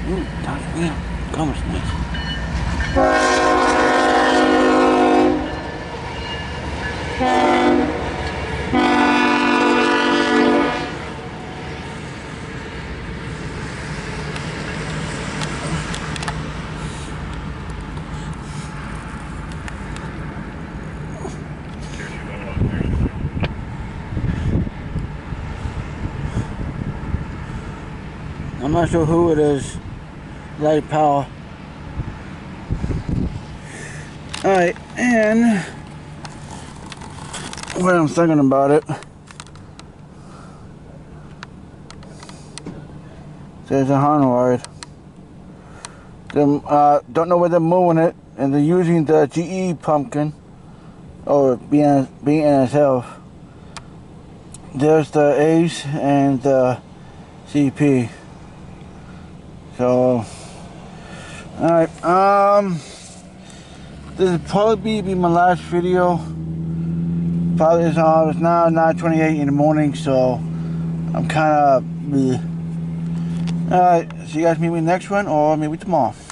Ooh, that's real. Comes nice. I'm not sure who it is. Light Power. Alright, and what I'm thinking about it, there's a Honda. Don't know where they're moving it, and they're using the GE pumpkin or BNSF. There's the Ace and the CP. So, alright, this will probably be my last video. Probably it's now 9:28 in the morning, so I'm kind of. Alright, so you guys meet me next one, or maybe tomorrow.